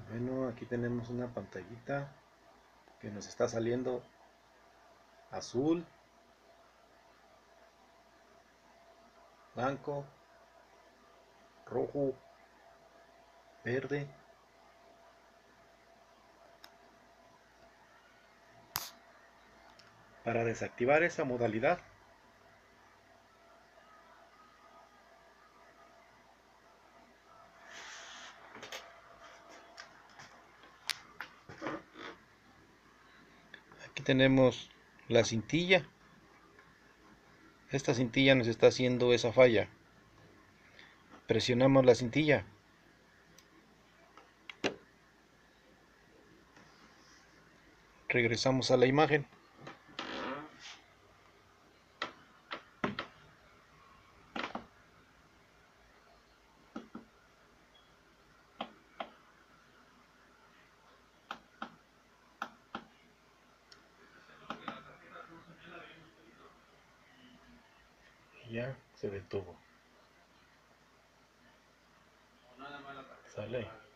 Bueno, aquí tenemos una pantallita que nos está saliendo azul, blanco, rojo, verde. Para desactivar esa modalidad, aquí tenemos la cintilla. Esta cintilla nos está haciendo esa falla. Presionamos la cintilla. Regresamos a la imagen. Y ya se detuvo. Sale.